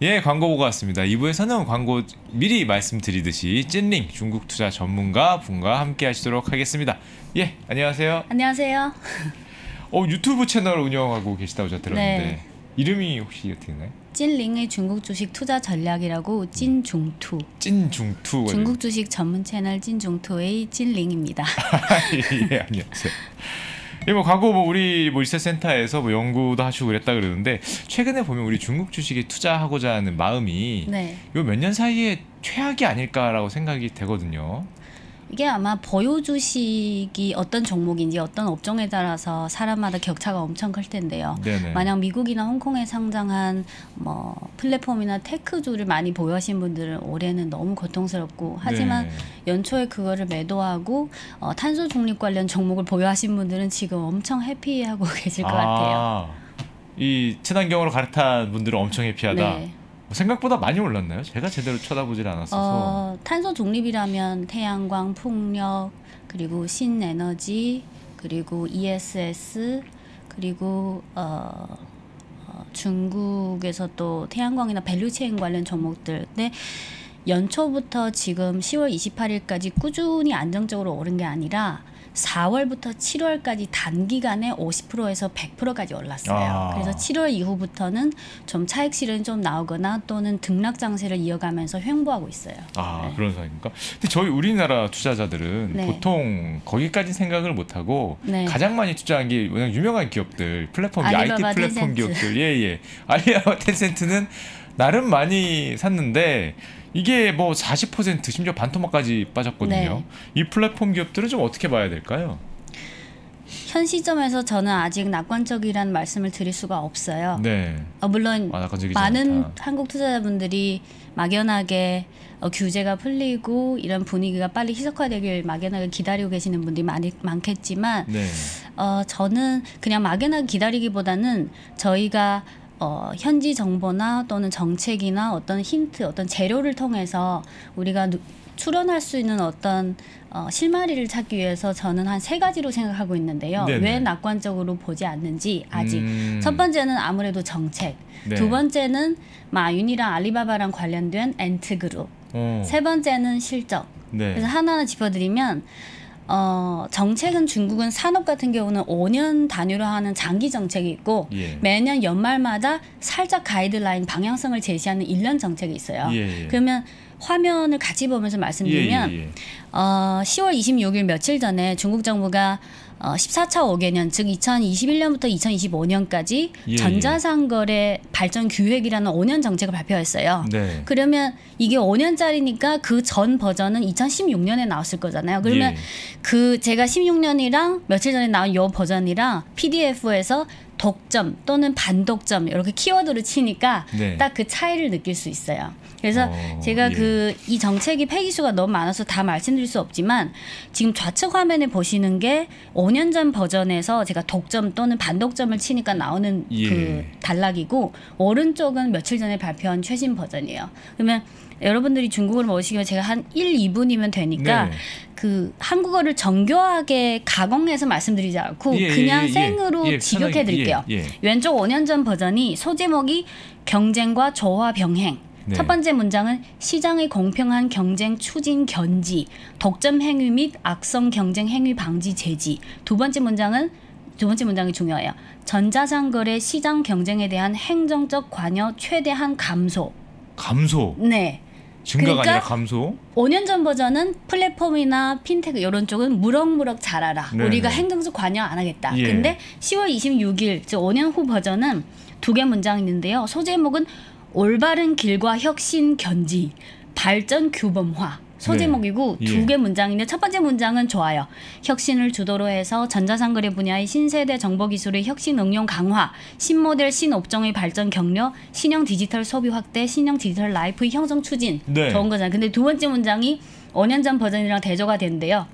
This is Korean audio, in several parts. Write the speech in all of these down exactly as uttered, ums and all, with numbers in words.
예, 광고 보고 왔습니다. 이 부에서는 광고 미리 말씀드리듯이 찐링 중국 투자 전문가 분과 함께 하시도록 하겠습니다. 예, 안녕하세요. 안녕하세요. 어, 유튜브 채널 운영하고 계시다고 제가 들었는데 네. 이름이 혹시 어떻게 되나요? 찐링의 중국 주식 투자 전략이라고 찐중투. 찐중투. 중국 주식 전문 채널 찐중투의 찐링입니다. 예, 안녕하세요. 예, 뭐 과거 뭐 우리 뭐 리서치센터에서 뭐 연구도 하시고 그랬다 그러는데 최근에 보면 우리 중국 주식에 투자하고자 하는 마음이 네. 요 몇 년 사이에 최악이 아닐까라고 생각이 되거든요. 이게 아마 보유 주식이 어떤 종목인지 어떤 업종에 따라서 사람마다 격차가 엄청 클 텐데요. 네네. 만약 미국이나 홍콩에 상장한 뭐 플랫폼이나 테크주를 많이 보유하신 분들은 올해는 너무 고통스럽고 하지만 네. 연초에 그거를 매도하고 어, 탄소 중립 관련 종목을 보유하신 분들은 지금 엄청 해피하고 계실 것 아, 같아요. 이 친환경으로 갈아탄 분들은 엄청 해피하다. 네. 생각보다 많이 올랐나요? 제가 제대로 쳐다보질 않았어서. 어, 탄소 중립이라면 태양광, 풍력, 그리고 신에너지, 그리고 이에스에스, 그리고 어, 어, 중국에서 또 태양광이나 밸류체인 관련 종목들. 근데 연초부터 지금 시월 이십팔일까지 꾸준히 안정적으로 오른 게 아니라 사월부터 칠월까지 단기간에 오십 퍼센트에서 백 퍼센트까지 올랐어요. 아. 그래서 칠월 이후부터는 좀 차익 실현이 좀 나오거나 또는 등락 장세를 이어가면서 횡보하고 있어요. 아, 네. 그런 상황입니까? 근데 저희 우리나라 투자자들은 네. 보통 거기까지 생각을 못 하고 네. 가장 많이 투자한 게 워낙 유명한 기업들, 플랫폼, 알리바바, 아이티 플랫폼 텐센트. 기업들. 예, 예. 알리바바, 텐센트는 나름 많이 샀는데 이게 뭐 사십 퍼센트 심지어 반토막까지 빠졌거든요. 네. 이 플랫폼 기업들은 좀 어떻게 봐야 될까요? 현 시점에서 저는 아직 낙관적이라는 말씀을 드릴 수가 없어요. 네. 어, 물론 아, 낙관적이지 많은 않다. 한국 투자자분들이 막연하게 어, 규제가 풀리고 이런 분위기가 빨리 희석화되길 막연하게 기다리고 계시는 분들이 많이 많겠지만 네. 어, 저는 그냥 막연하게 기다리기보다는 저희가 어, 현지 정보나 또는 정책이나 어떤 힌트, 어떤 재료를 통해서 우리가 누, 추론할 수 있는 어떤 어, 실마리를 찾기 위해서 저는 한 세 가지로 생각하고 있는데요. 네네. 왜 낙관적으로 보지 않는지 아직. 음. 첫 번째는 아무래도 정책. 네. 두 번째는 마윤이랑 알리바바랑 관련된 엔트그룹. 어. 세 번째는 실적. 네. 그래서 하나하나 짚어드리면 어, 정책은 중국은 산업 같은 경우는 오 년 단위로 하는 장기 정책이 있고 예. 매년 연말마다 살짝 가이드라인 방향성을 제시하는 일 년 정책이 있어요. 예, 예. 그러면 화면을 같이 보면서 말씀드리면 예, 예, 예. 어, 시월 이십육일 며칠 전에 중국 정부가 어, 십사 차 오 개년 즉 이천이십일년부터 이천이십오년까지 예, 전자상거래 발전 기획이라는 오 년 정책을 발표했어요. 네. 그러면 이게 오 년짜리니까 그 전 버전은 이천십육년에 나왔을 거잖아요. 그러면 예. 그 제가 십육년이랑 며칠 전에 나온 요 버전이랑 피디에프에서 독점 또는 반독점 이렇게 키워드를 치니까 네. 딱 그 차이를 느낄 수 있어요. 그래서 어, 제가 예. 그 이 정책이 폐기수가 너무 많아서 다 말씀드릴 수 없지만 지금 좌측 화면에 보시는 게 오 년 전 버전에서 제가 독점 또는 반독점을 치니까 나오는 예. 그 단락이고 오른쪽은 며칠 전에 발표한 최신 버전이에요. 그러면 여러분들이 중국어를 모르시면 제가 한 일, 이 분이면 되니까 네. 그 한국어를 정교하게 가공해서 말씀드리지 않고 예, 그냥 예, 예, 생으로 예, 직역해 편하게, 드릴게요. 예, 예. 왼쪽 오 년 전 버전이 소제목이 경쟁과 조화 병행. 네. 첫 번째 문장은 시장의 공평한 경쟁 추진 견지, 독점 행위 및 악성 경쟁 행위 방지 제지. 두 번째 문장은 두 번째 문장이 중요해요. 전자상거래 시장 경쟁에 대한 행정적 관여 최대한 감소. 감소. 네. 증가가 그러니까 아니라 감소. 오 년 전 버전은 플랫폼이나 핀테크 이런 쪽은 무럭무럭 잘하라. 네, 우리가 네. 행정적 관여 안 하겠다. 예. 근데 시월 이십육일 즉 오 년 후 버전은 두 개 문장이 있는데요. 소제목은 올바른 길과 혁신 견지, 발전 규범화. 소제목이고 네. 예. 두 개 문장인데 첫 번째 문장은 좋아요. 혁신을 주도로 해서 전자상거래 분야의 신세대 정보기술의 혁신 응용 강화, 신모델 신업종의 발전 격려, 신형 디지털 소비 확대, 신형 디지털 라이프의 형성 추진. 네. 좋은 거잖아요. 근데 두 번째 문장이 오 년 전 버전이랑 대조가 되는데요.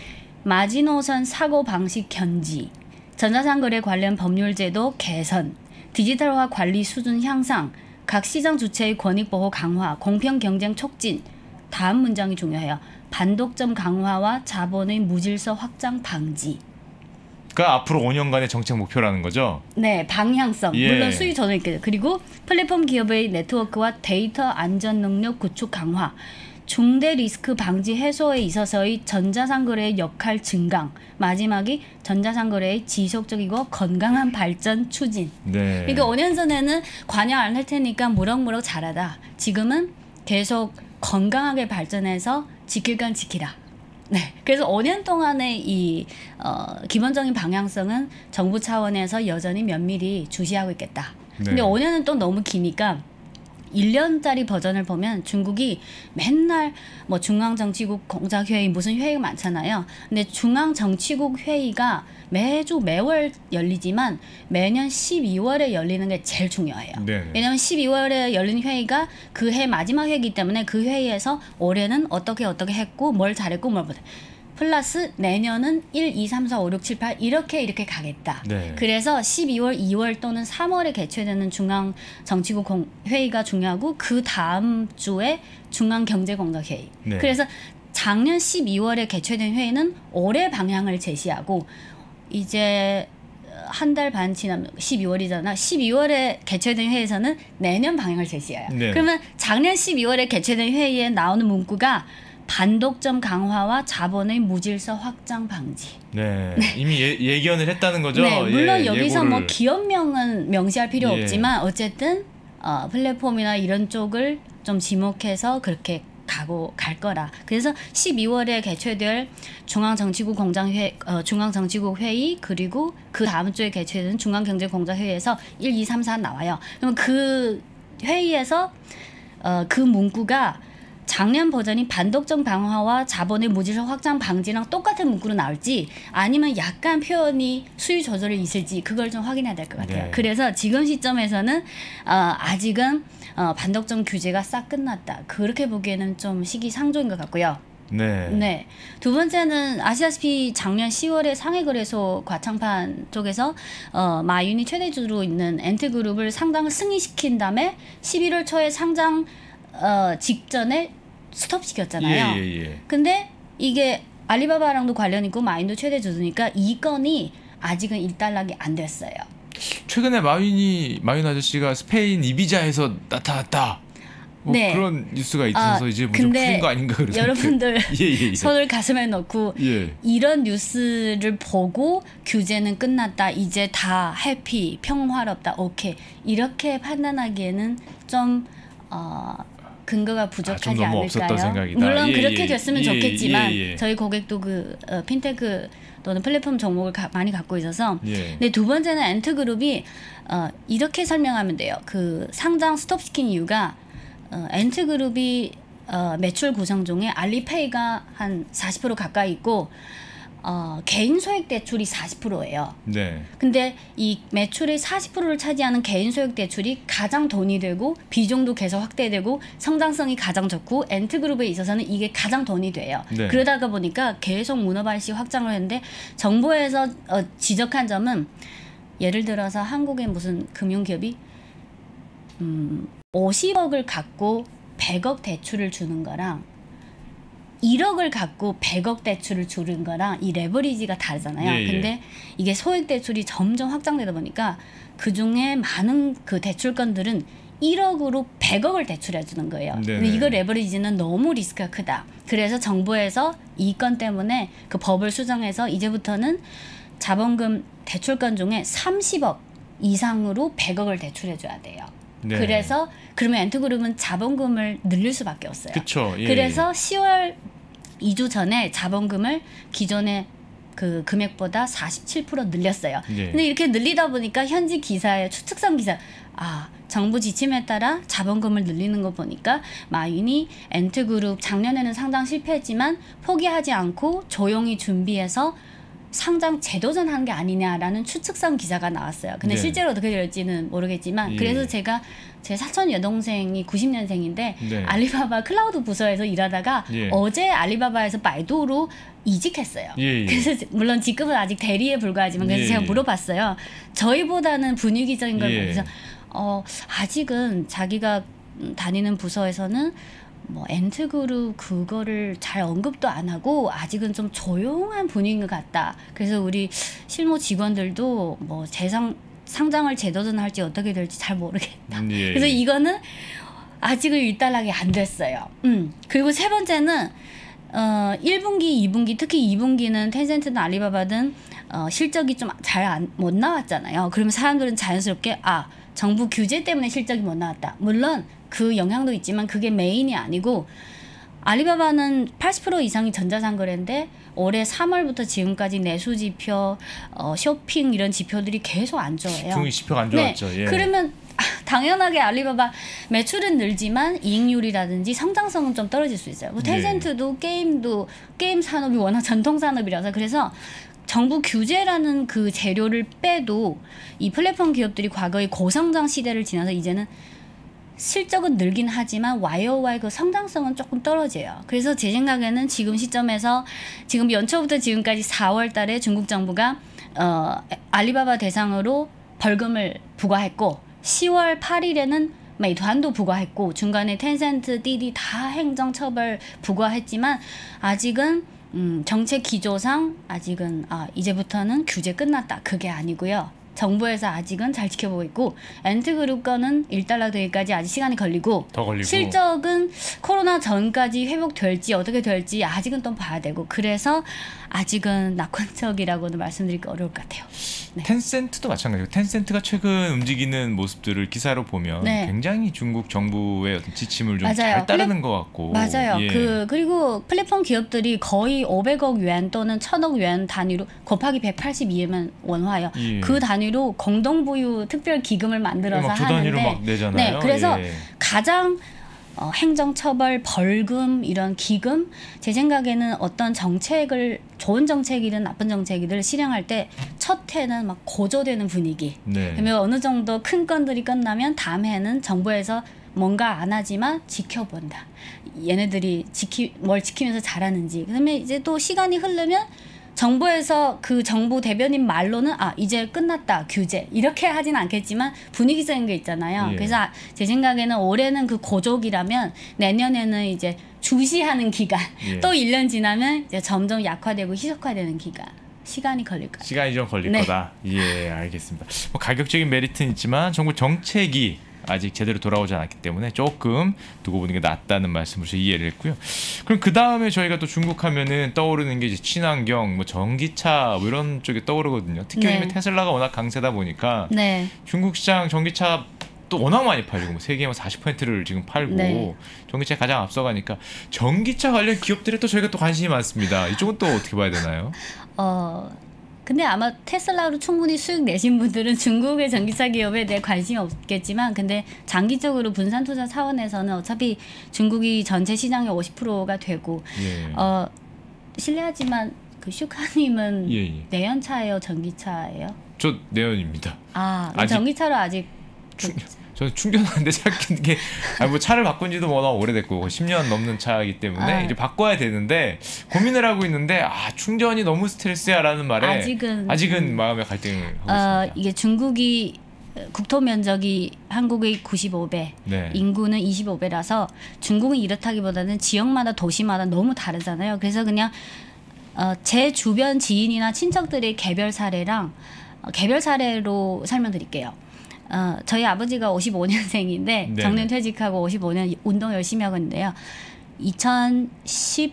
마지노선 사고방식 견지, 전자상거래 관련 법률제도 개선, 디지털화 관리 수준 향상, 각 시장 주체의 권익보호 강화, 공평 경쟁 촉진. 다음 문장이 중요해요. 반독점 강화와 자본의 무질서 확장 방지. 앞으로 오 년간의 정책 목표라는 거죠. 네, 방향성. 예. 물론 수요 저는 있겠죠. 그리고 플랫폼 기업의 네트워크와 데이터 안전 능력 구축 강화, 중대 리스크 방지 해소에 있어서의 전자상거래의 역할 증강, 마지막이 전자상거래의 지속적이고 건강한 발전 추진. 네. 그러니까 오 년 전에는 관여 안 할 테니까 무럭무럭 잘하다. 지금은 계속 건강하게 발전해서 지킬 건 지키라. 네, 그래서 오 년 동안의 이 어, 기본적인 방향성은 정부 차원에서 여전히 면밀히 주시하고 있겠다. 네. 근데 오 년은 또 너무 기니까 일 년짜리 버전을 보면 중국이 맨날 뭐 중앙정치국 공작회의 무슨 회의가 많잖아요. 근데 중앙정치국 회의가 매주 매월 열리지만 매년 십이월에 열리는 게 제일 중요해요. 네네. 왜냐하면 십이월에 열리는 회의가 그 해 마지막 회의이기 때문에 그 회의에서 올해는 어떻게 어떻게 했고 뭘 잘했고 뭘 못했고 플러스 내년은 일, 이, 삼, 사, 오, 육, 칠, 팔 이렇게 이렇게 가겠다. 네. 그래서 십이월, 이월 또는 삼월에 개최되는 중앙정치국 공, 회의가 중요하고 그 다음 주에 중앙경제공작회의. 네. 그래서 작년 십이월에 개최된 회의는 올해 방향을 제시하고 이제 한 달 반 지나면 십이월이잖아. 십이월에 개최된 회의에서는 내년 방향을 제시해요. 네. 그러면 작년 십이월에 개최된 회의에 나오는 문구가 반독점 강화와 자본의 무질서 확장 방지. 네. 이미 예, 예견을 했다는 거죠. 네, 물론 예, 여기서 예고를. 뭐 기업명은 명시할 필요 예. 없지만 어쨌든 어, 플랫폼이나 이런 쪽을 좀 지목해서 그렇게 가고 갈 거라. 그래서 십이월에 개최될 중앙정치국 공장회 어, 중앙정치국 회의 그리고 그 다음 주에 개최되는 중앙경제공작회의에서 일, 이, 삼, 사 나와요. 그러면 그 회의에서 어, 그 문구가 작년 버전이 반독점 강화와 자본의 무질서 확장 방지랑 똑같은 문구로 나올지 아니면 약간 표현이 수요 조절이 있을지 그걸 좀 확인해야 될 것 같아요. 네. 그래서 지금 시점에서는 어, 아직은 어, 반독점 규제가 싹 끝났다. 그렇게 보기에는 좀 시기상조인 것 같고요. 네. 네. 두 번째는 아시다시피 작년 시월에 상해거래소 과창판 쪽에서 어, 마윤이 최대주로 있는 엔트그룹을 상장을 승인시킨 다음에 십일월 초에 상장 어, 직전에 스톱시켰잖아요. 예, 예, 예. 근데 이게 알리바바랑도 관련 있고 마인도 최대주주니까 이 건이 아직은 일단락이 안 됐어요. 최근에 마윈이 마윈 아저씨가 스페인 이비자에서 나타났다. 뭐 네. 그런 뉴스가 있어서 아, 이제 뭐좀 근데 풀린 거 아닌가 그런 여러분들 예, 예, 예. 손을 가슴에 넣고 예. 이런 뉴스를 보고 규제는 끝났다. 이제 다 해피, 평화롭다. 오케이. 이렇게 판단하기에는 좀 어, 근거가 부족하지 아, 좀 너무 않을까요? 없었던 생각이다. 물론 예, 그렇게 예. 됐으면 예, 좋겠지만 예, 예. 저희 고객도 그 어, 핀테크 또는 플랫폼 종목을 가, 많이 갖고 있어서 예. 근데 두 번째는 엔트그룹이 어, 이렇게 설명하면 돼요. 그 상장 스톱시킨 이유가 어, 엔트그룹이 어, 매출 구성 중에 알리페이가 한 사십 퍼센트 가까이 있고 어, 개인 소액 대출이 사십 퍼센트예요. 네. 근데 이 매출의 사십 퍼센트를 차지하는 개인 소액 대출이 가장 돈이 되고 비중도 계속 확대되고 성장성이 가장 좋고 엔트그룹에 있어서는 이게 가장 돈이 돼요. 네. 그러다가 보니까 계속 문어발식 확장을 했는데 정부에서 어, 지적한 점은 예를 들어서 한국의 무슨 금융기업이 음, 오십억을 갖고 백억 대출을 주는 거랑 일억을 갖고 백억 대출을 주는 거랑 이 레버리지가 다르잖아요. 예, 예. 근데 이게 소액 대출이 점점 확장되다 보니까 그중에 많은 그 대출건들은 일억으로 백억을 대출해 주는 거예요. 네네. 근데 이거 레버리지는 너무 리스크가 크다. 그래서 정부에서 이 건 때문에 그 법을 수정해서 이제부터는 자본금 대출건 중에 삼십억 이상으로 백억을 대출해 줘야 돼요. 네. 그래서 그러면 엔트그룹은 자본금을 늘릴 수밖에 없어요. 그쵸. 예, 그래서 시월 이 주 전에 자본금을 기존의 그 금액보다 사십칠 퍼센트 늘렸어요. 예. 근데 이렇게 늘리다 보니까 현지 기사에 추측성 기사 아 정부 지침에 따라 자본금을 늘리는 거 보니까 마윈이 엔트그룹 작년에는 상장 실패했지만 포기하지 않고 조용히 준비해서 상장 재도전한 게 아니냐라는 추측성 기사가 나왔어요. 근데 네. 실제로 어떻게 될지는 모르겠지만 예. 그래서 제가 제 사촌 여동생이 구십 년생인데 네. 알리바바 클라우드 부서에서 일하다가 예. 어제 알리바바에서 바이두로 이직했어요. 예, 예. 그래서 물론 직급은 아직 대리에 불과하지만 그래서 예, 제가 예. 물어봤어요. 저희보다는 분위기적인 걸 예. 보면서 어, 아직은 자기가 다니는 부서에서는 뭐 엔트그룹 그거를 잘 언급도 안 하고 아직은 좀 조용한 분위기인 것 같다. 그래서 우리 실무 직원들도 뭐 재상 상장을 재도전할지 어떻게 될지 잘 모르겠다. 음, 예, 그래서 예. 이거는 아직은 일단락이 안 됐어요. 음. 그리고 세 번째는 어, 일 분기, 이 분기, 특히 이 분기는 텐센트든 알리바바든 어, 실적이 좀 잘 못 나왔잖아요. 그러면 사람들은 자연스럽게 아, 정부 규제 때문에 실적이 못 나왔다. 물론 그 영향도 있지만 그게 메인이 아니고 알리바바는 팔십 퍼센트 이상이 전자상거래인데 올해 삼월부터 지금까지 내수 지표, 어, 쇼핑 이런 지표들이 계속 안 좋아요. 중위 지표가 안 좋았죠. 네. 예. 그러면 당연하게 알리바바 매출은 늘지만 이익률이라든지 성장성은 좀 떨어질 수 있어요. 뭐 텐센트도 게임도 게임 산업이 워낙 전통 산업이라서 그래서 정부 규제라는 그 재료를 빼도 이 플랫폼 기업들이 과거의 고성장 시대를 지나서 이제는 실적은 늘긴 하지만 와이오와이 그 성장성은 조금 떨어져요. 그래서 제 생각에는 지금 시점에서 지금 연초부터 지금까지 사월 달에 중국 정부가 어, 알리바바 대상으로 벌금을 부과했고 시월 팔일에는 메이투안도 부과했고 중간에 텐센트, 디디 다 행정처벌 부과했지만 아직은 음, 정책 기조상 아직은 아, 이제부터는 규제 끝났다. 그게 아니고요. 정부에서 아직은 잘 지켜보고 있고 엔트그룹 거는 일단락 되기까지 아직 시간이 걸리고, 더 걸리고 실적은 코로나 전까지 회복될지 어떻게 될지 아직은 또 봐야 되고 그래서 아직은 낙관적이라고는 말씀드리기 어려울 것 같아요. 네. 텐센트도 마찬가지고 텐센트가 최근 움직이는 모습들을 기사로 보면 네. 굉장히 중국 정부의 어떤 지침을 좀 맞아요. 잘 따르는 플랫- 것 같고 맞아요. 예. 그 그리고 플랫폼 기업들이 거의 오백억 위안 또는 천억 위안 단위로 곱하기 백팔십이면 원화예요. 예. 그 단위로 공동부유 특별 기금을 만들어서 막 두 단위로 하는데 막 내잖아요. 네, 그래서 예. 가장 어, 행정처벌, 벌금 이런 기금 제 생각에는 어떤 정책을 좋은 정책이든 나쁜 정책이든 실행할 때 첫 해는 막 고조되는 분위기. 네. 그러면 어느 정도 큰 건들이 끝나면 다음 해는 정부에서 뭔가 안 하지만 지켜본다. 얘네들이 지키 뭘 지키면서 잘하는지. 그다음에 이제 또 시간이 흐르면 정부에서 그 정부 대변인 말로는 아 이제 끝났다 규제 이렇게 하진 않겠지만 분위기적인 게 있잖아요. 예. 그래서 아, 제 생각에는 올해는 그 고족이라면 내년에는 이제 주시하는 기간 예. 또 일 년 지나면 이제 점점 약화되고 희석화되는 기간 시간이 걸릴 것 같아요. 시간이 좀 걸릴 네. 거다. 예, 알겠습니다. 뭐 가격적인 메리트는 있지만 정부 정책이 아직 제대로 돌아오지 않았기 때문에 조금 두고 보는 게 낫다는 말씀을 이해를 했고요. 그럼 그 다음에 저희가 또 중국 하면은 떠오르는 게 이제 친환경, 뭐 전기차 뭐 이런 쪽에 떠오르거든요. 특히 네. 요즘에 테슬라가 워낙 강세다 보니까 네. 중국 시장 전기차 또 워낙 많이 팔리고 뭐 세계에 사십 퍼센트를 지금 팔고 네. 전기차에 가장 앞서가니까 전기차 관련 기업들에 또 저희가 또 관심이 많습니다. 이쪽은 또 어떻게 봐야 되나요? 어 근데 아마 테슬라로 충분히 수익 내신 분들은 중국의 전기차 기업에 대해 관심이 없겠지만 근데 장기적으로 분산 투자 차원에서는 어차피 중국이 전체 시장의 오십 퍼센트가 되고 예. 어 실례하지만 그 슈카님은 예, 예. 내연차예요, 전기차예요? 저 내연입니다. 아, 아직- 전기차로 아직 그, 충, 저는 충전하는데 찾긴 게 아니 뭐 차를 바꾼 지도 워낙 오래됐고 십 년 넘는 차이기 때문에 아. 이제 바꿔야 되는데 고민을 하고 있는데 아 충전이 너무 스트레스야라는 말에 아직은 아직은 음, 마음의 갈등을 하고 어, 있습니다. 이게 중국이 국토 면적이 한국의 구십오 배, 네. 인구는 이십오 배라서 중국은 이렇다기보다는 지역마다 도시마다 너무 다르잖아요. 그래서 그냥 어, 제 주변 지인이나 친척들의 개별 사례랑 어, 개별 사례로 설명드릴게요. 어, 저희 아버지가 오십오 년생인데 네네. 정년 퇴직하고 오십오 년 운동 열심히 하고 있는데요. 이천십구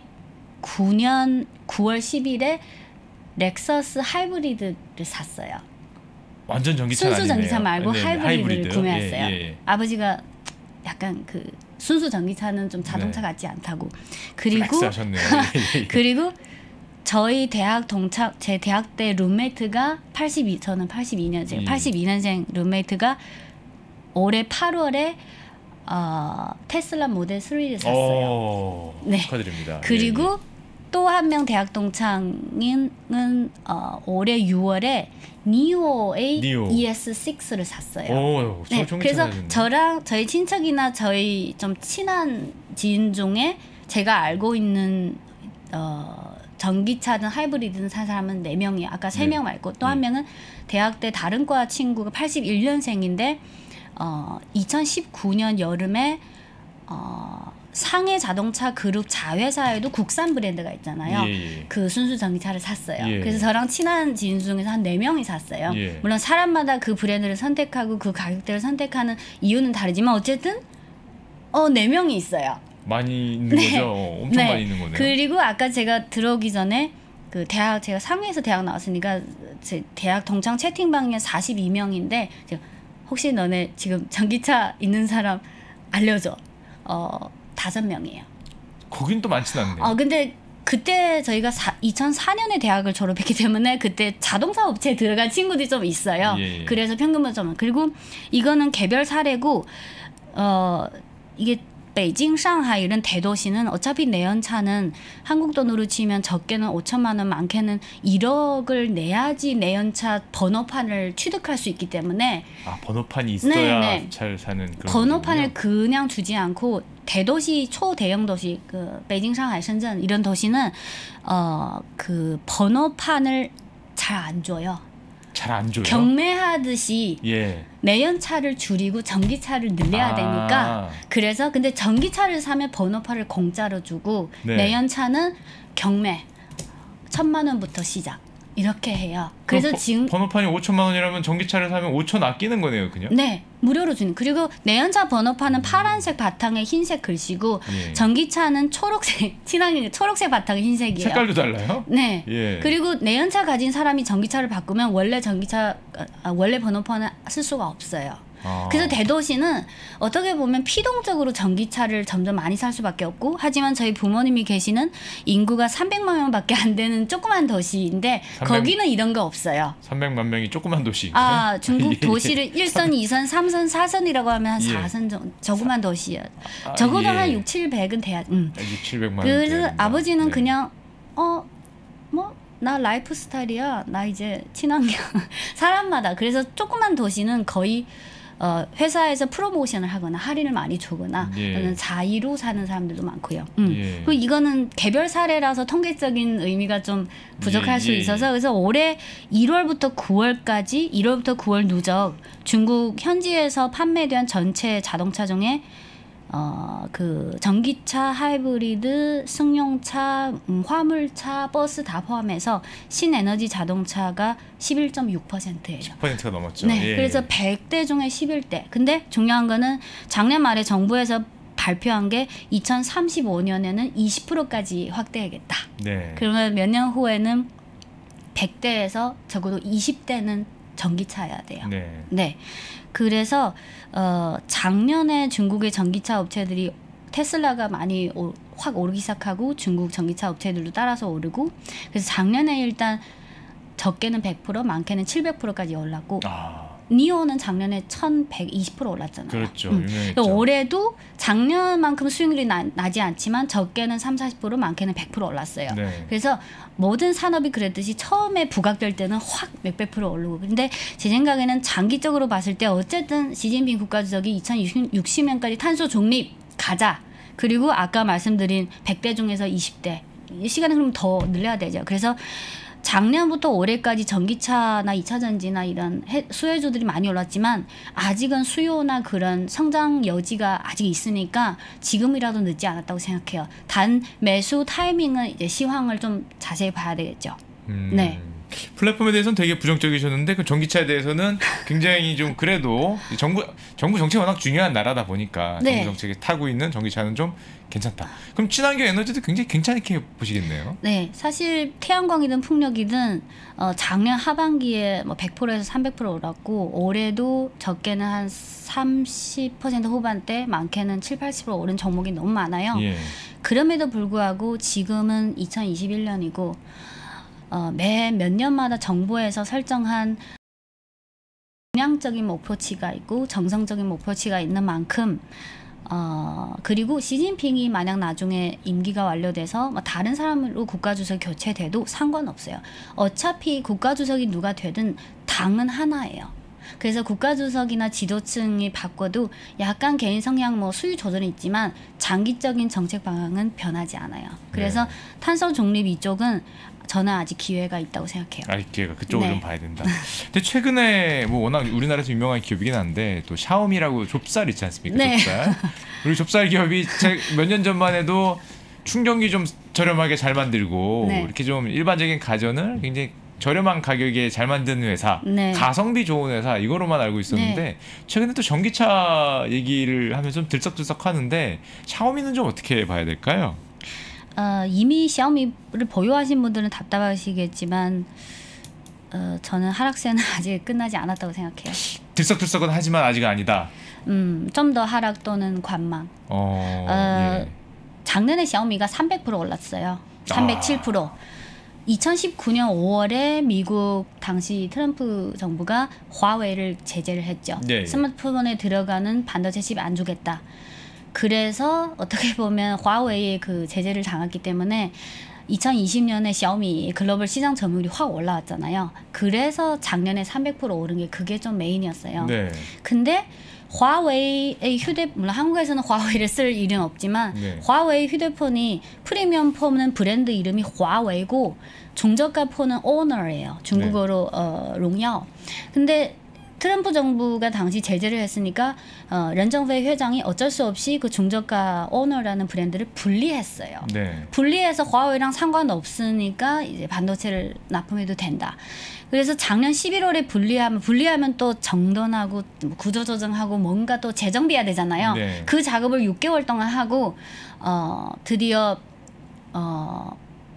년 구월 십일에 렉서스 하이브리드를 샀어요. 완전 전기차 순수 아니네요. 전기차 말고 네, 네, 하이브리드를 하이브리드요? 구매했어요. 예, 예. 아버지가 약간 그 순수 전기차는 좀 자동차 네. 같지 않다고. 그리고 플렉스 하셨네요. 예, 예. 그리고 저희 대학 동창 제 대학 때 룸메이트가 팔십이 저는 팔십이 년생 예. 팔십이 년생 룸메이트가 올해 팔월에 어, 테슬라 모델 쓰리를 샀어요. 오, 네. 축하드립니다. 그리고 또 한 명 대학 동창은 어, 올해 유월에 니오의 니오. 이에스 식스를 샀어요. 예, 예. 오, 저 네, 전기차 그래서 사셨네. 저랑 저희 친척이나 저희 좀 친한 지인 중에 제가 알고 있는 어, 전기차든 하이브리드든 산 사람은 네 명이에요. 아까 세 네. 명 말고 또 한 네. 명은 대학 때 다른 과 친구가 팔십일 년생인데 어, 이천십구 년 여름에 어, 상해 자동차 그룹 자회사에도 국산 브랜드가 있잖아요. 예, 예. 그 순수 전기차를 샀어요. 예. 그래서 저랑 친한 지인 중에서 한 네 명이 샀어요. 예. 물론 사람마다 그 브랜드를 선택하고 그 가격대를 선택하는 이유는 다르지만 어쨌든 어, 네 명이 있어요. 많이 있는 네. 거죠? 어, 엄청 네. 많이 있는 거네요. 그리고 아까 제가 들어오기 전에 그 대학 제가 상해에서 대학 나왔으니까 제 대학 동창 채팅방에 사십이 명인데 제가 혹시 너네 지금 전기차 있는 사람 알려줘. 어 다섯 명이에요. 거긴 또 많진 않네요. 어 근데 그때 저희가 사, 이천사 년에 대학을 졸업했기 때문에 그때 자동차 업체에 들어간 친구들이 좀 있어요. 예, 예. 그래서 평균만 좀 그리고 이거는 개별 사례고 어 이게 베이징, 상하이 이런 대도시는 어차피 내연차는 한국 돈으로 치면 적게는 오천만 원, 많게는 일억을 내야지 내연차 번호판을 취득할 수 있기 때문에 아 번호판이 있어야 네, 네. 잘 사는 그런 번호판을 거군요. 그냥 주지 않고 대도시 초대형 도시 그 베이징, 상하이,深圳 이런 도시는 어 그 번호판을 잘 안 줘요. 잘 안 줘요. 경매하듯이 예. 내연차를 줄이고 전기차를 늘려야 아. 되니까 그래서 근데 전기차를 사면 번호판을 공짜로 주고 네. 내연차는 경매 천만 원부터 시작 이렇게 해요. 그래서 그럼 지금 버, 번호판이 오천만 원이라면 전기차를 사면 오천 아끼는 거네요, 그냥. 네 무료로 주는 그리고 내연차 번호판은 파란색 바탕에 흰색 글씨고 예. 전기차는 초록색 친환경 초록색 바탕에 흰색이에요. 색깔도 달라요? 네. 예. 그리고 내연차 가진 사람이 전기차를 바꾸면 원래 전기차 아, 원래 번호판을 쓸 수가 없어요. 아. 그래서 대도시는 어떻게 보면 피동적으로 전기차를 점점 많이 살 수밖에 없고 하지만 저희 부모님이 계시는 인구가 삼백만 명밖에 안 되는 조그만 도시인데 삼백 거기는 이런 거 없어요. 삼백만 명이 조그만 도시. 아 중국 예. 도시를 일 선, 이 선, 삼 선, 사 선이라고 하면 한 예. 사 선 정도 조그만 도시예요. 아, 적어도 예. 한 육, 칠백은 돼야 음. 육, 칠백만 그래서 아버지는 네. 그냥 어 뭐 나 라이프 스타일이야 나 이제 친환경 사람마다 그래서 조그만 도시는 거의 어, 회사에서 프로모션을 하거나 할인을 많이 주거나 예. 또는 자의로 사는 사람들도 많고요. 음. 예. 그리고 이거는 개별 사례라서 통계적인 의미가 좀 부족할 예, 수 예, 있어서 예. 그래서 올해 일월부터 구월까지 일월부터 구월 누적 중국 현지에서 판매된 전체 자동차 중에 어, 그 전기차, 하이브리드, 승용차, 음, 화물차, 버스 다 포함해서 신에너지 자동차가 십일 점 육 퍼센트예요. 십 퍼센트가 넘었죠. 네, 예. 그래서 백 대 중에 십일 대. 근데 중요한 거는 작년 말에 정부에서 발표한 게 이천삼십오 년에는 이십 퍼센트까지 확대하겠다. 네. 그러면 몇 년 후에는 백 대에서 적어도 이십 대는 전기차여야 돼요. 네. 네. 그래서 어, 작년에 중국의 전기차 업체들이 테슬라가 많이 오, 확 오르기 시작하고 중국 전기차 업체들도 따라서 오르고 그래서 작년에 일단 적게는 백 퍼센트 많게는 칠백 퍼센트까지 올랐고 아, 니오는 작년에 천백이십 퍼센트 올랐잖아요. 그렇죠. 음. 유명했죠. 올해도 작년만큼 수익률이 나, 나지 않지만 적게는 삼, 사십 퍼센트 많게는 백 퍼센트 올랐어요. 네. 그래서 모든 산업이 그랬듯이 처음에 부각될 때는 확 몇백 프로 오르고 근데 제 생각에는 장기적으로 봤을 때 어쨌든 시진핑 국가주석이 이천육십 년까지 탄소 중립 가자. 그리고 아까 말씀드린 백 대 중에서 이십 대 시간을 그럼 더 늘려야 되죠. 그래서 작년부터 올해까지 전기차나 이차 전지나 이런 해, 수혜주들이 많이 올랐지만 아직은 수요나 그런 성장 여지가 아직 있으니까 지금이라도 늦지 않았다고 생각해요. 단 매수 타이밍은 이제 시황을 좀 자세히 봐야 되겠죠. 음, 네. 플랫폼에 대해서는 되게 부정적이셨는데 그 전기차에 대해서는 굉장히 좀 그래도 정부 정부 정책이 워낙 중요한 나라다 보니까 네. 정부 정책에 타고 있는 전기차는 좀 괜찮다. 그럼 친환경 에너지도 굉장히 괜찮게 보시겠네요. 네, 사실 태양광이든 풍력이든 어, 작년 하반기에 뭐 백 퍼센트에서 삼백 퍼센트 올랐고 올해도 적게는 한 삼십 퍼센트 후반대, 많게는 칠, 팔십 퍼센트 오른 종목이 너무 많아요. 예. 그럼에도 불구하고 지금은 이천이십일 년이고 어, 매 몇 년마다 정부에서 설정한 방향적인 목표치가 있고 정성적인 목표치가 있는 만큼 어, 그리고 시진핑이 만약 나중에 임기가 완료돼서 뭐 다른 사람으로 국가주석 교체돼도 상관없어요. 어차피 국가주석이 누가 되든 당은 하나예요. 그래서 국가주석이나 지도층이 바꿔도 약간 개인 성향 뭐 수요 조절은 있지만 장기적인 정책 방향은 변하지 않아요. 그래서 네. 탄소 중립 이쪽은 저는 아직 기회가 있다고 생각해요. 아직 기회가 그쪽을 네. 좀 봐야 된다. 근데 최근에 뭐 워낙 우리나라에서 유명한 기업이긴 한데 또 샤오미라고 좁쌀 있지 않습니까? 네. 좁쌀. 우리 좁쌀 기업이 몇 년 전만 해도 충전기 좀 저렴하게 잘 만들고 네. 이렇게 좀 일반적인 가전을 굉장히 저렴한 가격에 잘 만드는 회사, 네. 가성비 좋은 회사 이거로만 알고 있었는데 네. 최근에 또 전기차 얘기를 하면서 좀 들썩들썩하는데 샤오미는 좀 어떻게 봐야 될까요? 어, 이미 샤오미를 보유하신 분들은 답답하시겠지만 어, 저는 하락세는 아직 끝나지 않았다고 생각해요. 들썩들썩은 하지만 아직 아니다. 음, 좀 더 하락 또는 관망. 어, 어, 예. 작년에 샤오미가 삼백 퍼센트 올랐어요. 삼백칠 퍼센트. 아. 이천십구 년 오월에 미국 당시 트럼프 정부가 화웨이를 제재를 했죠. 네, 네. 스마트폰에 들어가는 반도체 칩 안 주겠다. 그래서 어떻게 보면 화웨이의 그 제재를 당했기 때문에 이천이십 년에 샤오미 글로벌 시장 점유율이 확 올라왔잖아요. 그래서 작년에 삼백 퍼센트 오른 게 그게 좀 메인이었어요. 네. 근데 화웨이의 휴대 물론 한국에서는 화웨이를 쓸 일은 없지만 네. 화웨이 휴대폰이 프리미엄 폰은 브랜드 이름이 화웨이고 중저가 폰은 오너예요. 중국어로 네. 어, 롱야오. 근데 트럼프 정부가 당시 제재를 했으니까 어, 렌정페이 회장이 어쩔 수 없이 그 중저가 오너라는 브랜드를 분리했어요. 네. 분리해서 화웨이랑 상관없으니까 이제 반도체를 납품해도 된다. 그래서 작년 십일월에 분리하면 분리하면 또 정돈하고 구조조정하고 뭔가 또 재정비해야 되잖아요. 네. 그 작업을 육 개월 동안 하고 어, 드디어 어,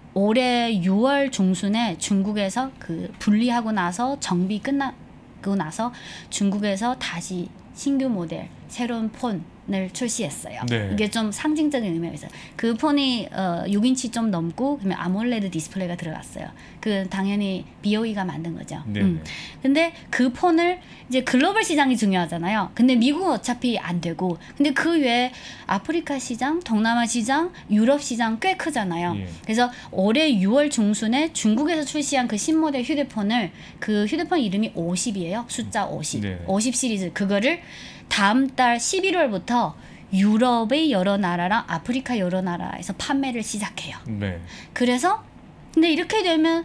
올해 유월 중순에 중국에서 그 분리하고 나서 정비 끝나고 나서 중국에서 다시 신규 모델 새로운 폰을 출시했어요. 네. 이게 좀 상징적인 의미가 있어요. 그 폰이 어, 육 인치 좀 넘고 그러면 아몰레드 디스플레이가 들어갔어요. 그 당연히 비오이가 만든 거죠. 네. 음. 근데 그 폰을 이제 글로벌 시장이 중요하잖아요. 근데 미국은 어차피 안 되고, 근데 그 외에 아프리카 시장, 동남아 시장, 유럽 시장 꽤 크잖아요. 예. 그래서 올해 유월 중순에 중국에서 출시한 그 신모델 휴대폰을 그 휴대폰 이름이 오십이에요. 숫자 오십. 네. 오십 시리즈 그거를 다음 달 십일월부터 유럽의 여러 나라랑 아프리카 여러 나라에서 판매를 시작해요. 네. 그래서 근데 이렇게 되면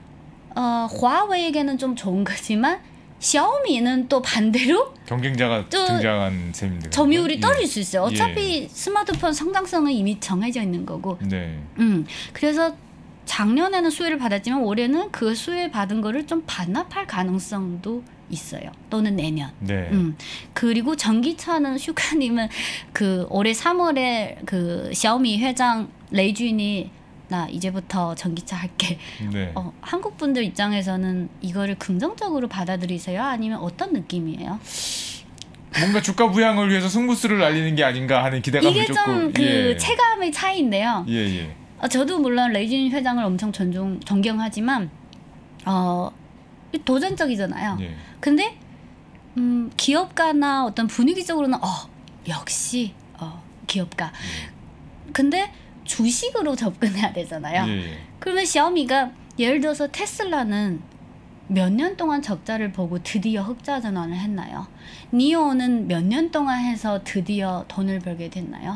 어, 화웨이에게는 좀 좋은 거지만 샤오미는 또 반대로 경쟁자가 또 등장한 셈인데 점유율이 예. 떨어질 수 있어요. 예. 어차피 스마트폰 성장성은 이미 정해져 있는 거고. 네. 음, 그래서 작년에는 수혜를 받았지만 올해는 그 수혜 받은 거를 좀 반납할 가능성도 있어요. 또는 내년. 네. 음. 그리고 전기차는 슈카님은 그 올해 삼월에 그 샤오미 회장 레이준이 나 이제부터 전기차 할게. 네. 어, 한국 분들 입장에서는 이거를 긍정적으로 받아들이세요? 아니면 어떤 느낌이에요? 뭔가 주가 부양을 위해서 승부수를 알리는 게 아닌가 하는 기대감을 이게 조금 좀 그 예. 체감의 차이인데요. 예, 예. 어, 저도 물론 레이준 회장을 엄청 존중 존경하지만 어, 도전적이잖아요. 예. 근데 음, 기업가나 어떤 분위기적으로는 어 역시 어, 기업가. 근데 주식으로 접근해야 되잖아요. 예, 예. 그러면 샤오미가 예를 들어서 테슬라는 몇 년 동안 적자를 보고 드디어 흑자 전환을 했나요? 니오는 몇 년 동안 해서 드디어 돈을 벌게 됐나요?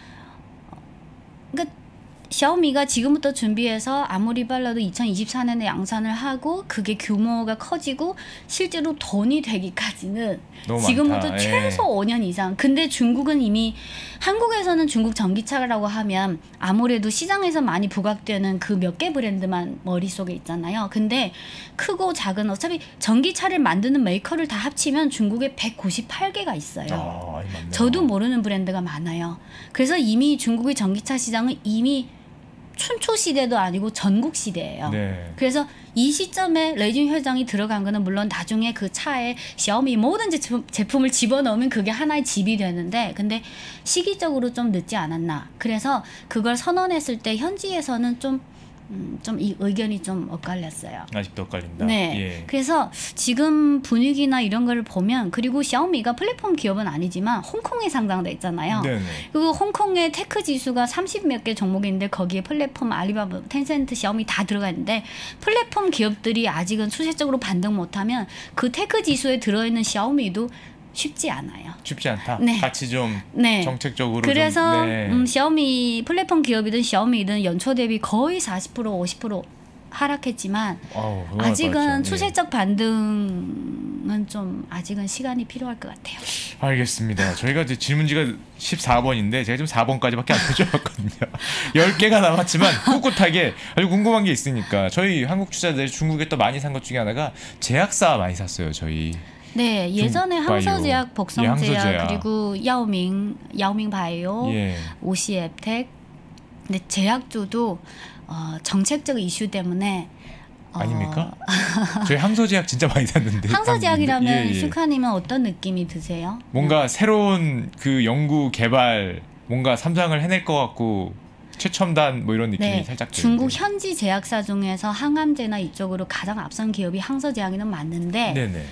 그러니까 샤오미가 지금부터 준비해서 아무리 빨라도 이천이십사 년에 양산을 하고 그게 규모가 커지고 실제로 돈이 되기까지는 너무 지금부터 많다. 최소 예. 오 년 이상. 근데 중국은 이미 한국에서는 중국 전기차라고 하면 아무래도 시장에서 많이 부각되는 그 몇 개 브랜드만 머릿속에 있잖아요. 근데 크고 작은 어차피 전기차를 만드는 메이커를 다 합치면 중국에 백구십팔 개가 있어요. 아, 아니, 맞네요. 저도 모르는 브랜드가 많아요. 그래서 이미 중국의 전기차 시장은 이미 춘초 시대도 아니고 전국 시대예요. 네. 그래서 이 시점에 레이준 회장이 들어간 거는 물론 나중에 그 차에 샤오미 모든 제품, 제품을 집어넣으면 그게 하나의 집이 되는데 근데 시기적으로 좀 늦지 않았나. 그래서 그걸 선언했을 때 현지에서는 좀 음, 좀 이 의견이 좀 엇갈렸어요. 아직도 엇갈린다. 네. 예. 그래서 지금 분위기나 이런 거를 보면 그리고 샤오미가 플랫폼 기업은 아니지만 홍콩에 상장돼 있잖아요. 네네. 그리고 홍콩의 테크 지수가 삼십 몇 개 종목인데 거기에 플랫폼 알리바바, 텐센트, 샤오미 다 들어가 있는데 플랫폼 기업들이 아직은 수세적으로 반등 못하면 그 테크 지수에 들어있는 샤오미도 쉽지 않아요. 쉽지 않다. 네. 같이 좀 네. 정책적으로 그래서 좀, 네. 음, 샤오미 플랫폼 기업이든 샤오미든 연초 대비 거의 사십 퍼센트 오십 퍼센트 하락했지만 어우, 그건 아직은 맞죠. 추세적 반등은 좀 아직은 시간이 필요할 것 같아요. 예. 알겠습니다. 저희가 이제 질문지가 십사 번인데 제가 지금 사 번까지밖에 안 가져왔거든요. 열 개가 남았지만 꿋꿋하게 아주 궁금한 게 있으니까 저희 한국 투자자들 중국에 또 많이 산 것 중에 하나가 제약사 많이 샀어요. 저희. 네, 예전에 중바이오. 항서제약, 예, 복성제약 항서제약. 그리고 야오밍, 야오밍 바이오, 예. 오시앱텍. 근데 제약주도 어, 정책적 이슈 때문에 어, 아닙니까? 저희 항서제약 진짜 많이 샀는데. 항서제약이라면 예, 예. 슈카님은 어떤 느낌이 드세요? 뭔가 새로운 그 연구 개발 뭔가 삼상을 해낼 것 같고 최첨단 뭐 이런 느낌이 네, 살짝 중국 드는데. 현지 제약사 중에서 항암제나 이쪽으로 가장 앞선 기업이 항서제약이는 맞는데 네네.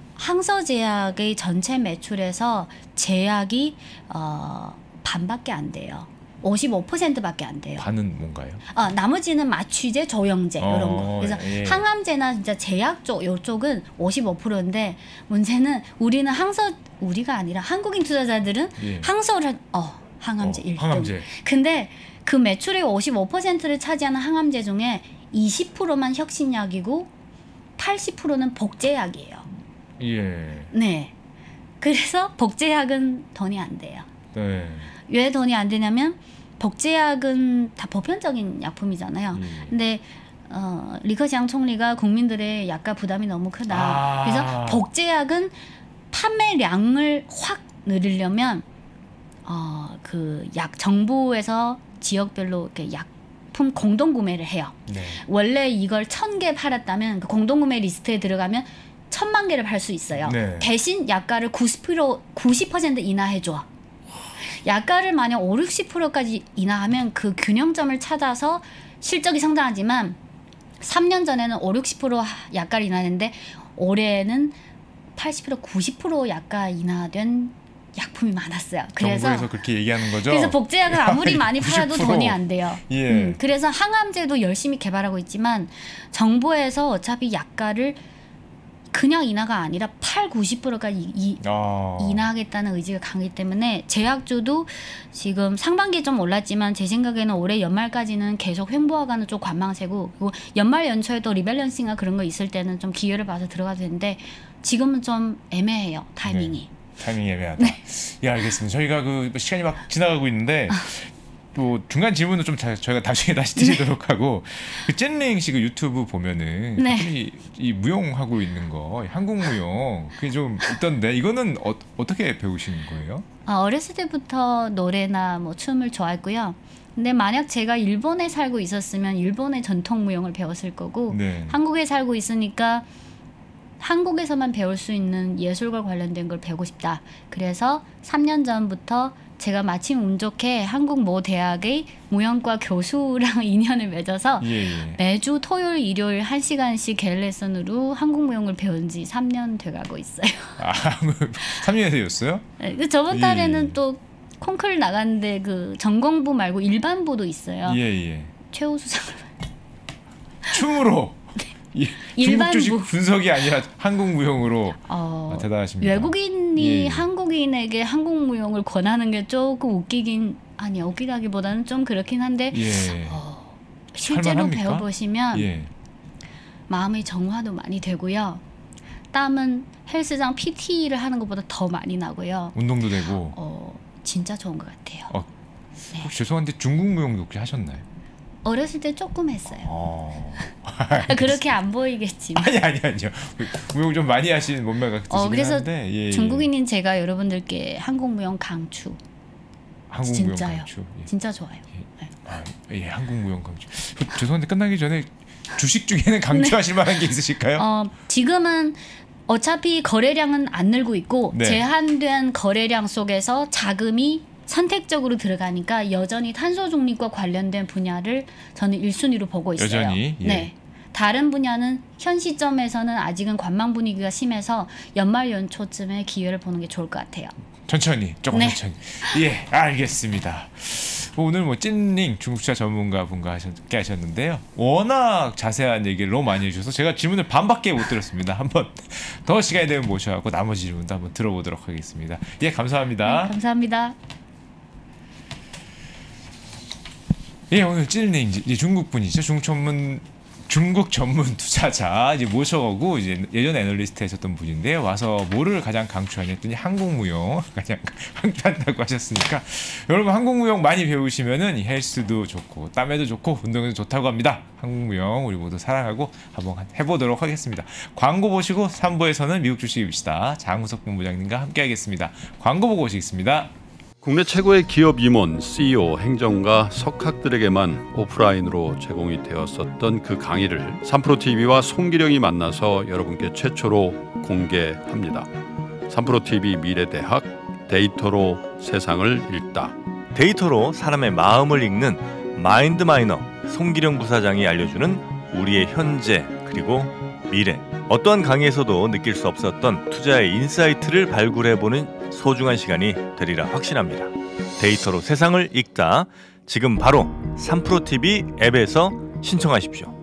항서제약의 전체 매출에서 제약이 어, 반밖에 안 돼요. 오십오 퍼센트밖에 안 돼요. 반은 뭔가요? 어, 나머지는 마취제, 조영제 어, 이런 거. 그래서 예. 항암제나 진짜 제약 쪽 요쪽은 오십오 퍼센트인데 문제는 우리는 항서 우리가 아니라 한국인 투자자들은 예. 항서를 어 항암제 어, 일 등. 항암제. 근데 그 매출의 오십오 퍼센트를 차지하는 항암제 중에 이십 퍼센트만 혁신약이고 팔십 퍼센트는 복제약이에요. 예. 네. 그래서 복제약은 돈이 안 돼요. 네. 왜 돈이 안 되냐면 복제약은 다 보편적인 약품이잖아요. 예. 근데 어, 리커시앙 총리가 국민들의 약가 부담이 너무 크다. 아. 그래서 복제약은 판매량을 확 늘리려면 어, 그 약 정부에서 지역별로 이렇게 약품 공동 구매를 해요. 네. 원래 이걸 천 개 팔았다면 그 공동 구매 리스트에 들어가면 천만 개를 팔 수 있어요. 네. 대신 약가를 구십 퍼센트 구십 퍼센트 인하해 줘. 약가를 만약 오십, 육십 퍼센트까지 인하하면 그 균형점을 찾아서 실적이 성장하지만 삼 년 전에는 오십, 육십 퍼센트 약가를 인하했는데 올해는 팔십 퍼센트, 구십 퍼센트 약가 인하된 약품이 많았어요. 그래서 정부에서 그렇게 얘기하는 거죠? 그래서 복제약을 아무리 많이 팔아도 구십 퍼센트. 돈이 안 돼요. 예. 음, 그래서 항암제도 열심히 개발하고 있지만 정부에서 어차피 약가를 그냥 인하가 아니라 팔, 구십 퍼센트까지 이, 아. 인하하겠다는 의지가 강하기 때문에 제약주도 지금 상반기에 좀 올랐지만 제 생각에는 올해 연말까지는 계속 횡보하가는 쪽 관망세고 그리고 연말 연초에도 리밸런싱이나 그런 거 있을 때는 좀 기회를 봐서 들어가도 되는데 지금은 좀 애매해요. 타이밍이. 네. 타이밍이 애매하다. 네. 예, 알겠습니다. 저희가 그 시간이 막 지나가고 있는데 뭐 중간 질문은 좀 자, 저희가 나중에 다시 드리도록 하고 그 찐링 씨 그 유튜브 보면은 네. 이, 이 무용 하고 있는 거 한국 무용 그게 좀 있던데 이거는 어, 어떻게 배우신 거예요? 어, 어렸을 때부터 노래나 뭐 춤을 좋아했고요. 근데 만약 제가 일본에 살고 있었으면 일본의 전통 무용을 배웠을 거고 네. 한국에 살고 있으니까 한국에서만 배울 수 있는 예술과 관련된 걸 배우고 싶다. 그래서 삼 년 전부터 제가 마침 운 좋게 한국 모 대학의 무용과 교수랑 인연을 맺어서 예, 예. 매주 토요일, 일요일 한 시간씩 개인 레슨으로 한국 무용을 배운 지 삼 년 돼가고 있어요. 아, 삼 년에 되었어요? 네, 그 저번 예, 달에는 예. 또 콩쿨 나갔는데 그 전공부 말고 일반부도 있어요. 예, 예. 최우수상을 춤으로 이, 일반부. 중국 주식 분석이 아니라 한국 무용으로 어, 아, 대단하십니다. 외국인이 예, 예. 한국인에게 한국 무용을 권하는 게 조금 웃기긴 아니 웃기다기보다는 좀 그렇긴 한데 예. 어, 실제로 할만합니까? 배워보시면 예. 마음의 정화도 많이 되고요. 땀은 헬스장 피티를 하는 것보다 더 많이 나고요. 운동도 되고. 어, 진짜 좋은 것 같아요. 어, 네. 혹시 죄송한데 중국 무용도 혹시 하셨나요? 어렸을 때 조금 했어요. 어. 그렇게 안 보이겠지만. 아니 아니 아니요. 무용 좀 많이 하시는 몸매 같으시긴 어, 그래서 한데 예, 예. 중국인인 제가 여러분들께 한국 무용 강추. 한국 진짜요. 무용 강추. 예. 진짜 좋아요. 네. 아, 예, 한국 무용 강추. 그, 죄송한데 끝나기 전에 주식 중에는 강추하실 만한 게 있으실까요? 어, 지금은 어차피 거래량은 안 늘고 있고 네. 제한된 거래량 속에서 자금이 선택적으로 들어가니까 여전히 탄소 중립과 관련된 분야를 저는 일 순위로 보고 있어요. 여전히, 예. 네. 다른 분야는 현 시점에서는 아직은 관망 분위기가 심해서 연말 연초쯤에 기회를 보는 게 좋을 것 같아요. 천천히 조금 네. 천천히. 예, 알겠습니다. 오늘 뭐 찐링 중국차 전문가 분과 함께 하셨는데요. 워낙 자세한 얘기를 너무 많이 해주셔서 제가 질문을 반밖에 못 들었습니다. 한번 더 시간이 되면 모셔갖고 나머지 질문도 한번 들어보도록 하겠습니다. 예, 감사합니다. 네, 감사합니다. 예, 오늘 찐링 이제 중국 분이죠. 중국 전문 중국 전문 투자자 이제 모셔오고 이제 예전 애널리스트 하셨던 분인데 와서 뭐를 가장 강추하냐 했더니 항공무용 가장 강추한다고 하셨으니까 여러분 항공무용 많이 배우시면은 헬스도 좋고 땀에도 좋고 운동에도 좋다고 합니다. 항공무용 우리 모두 사랑하고 한번 해보도록 하겠습니다. 광고 보시고 삼 부에서는 미국 주식 입시다 장우석 본부장님과 함께하겠습니다. 광고 보고 오시겠습니다. 국내 최고의 기업 임원, 씨이오, 행정가, 석학들에게만 오프라인으로 제공이 되었었던 그 강의를 삼프로티비와 송기령이 만나서 여러분께 최초로 공개합니다. 삼프로티비 미래대학 데이터로 세상을 읽다. 데이터로 사람의 마음을 읽는 마인드마이너 송기령 부사장이 알려주는 우리의 현재 그리고 미래. 어떠한 강의에서도 느낄 수 없었던 투자의 인사이트를 발굴해보는 소중한 시간이 되리라 확신합니다. 데이터로 세상을 읽다. 지금 바로 삼프로티비 앱에서 신청하십시오.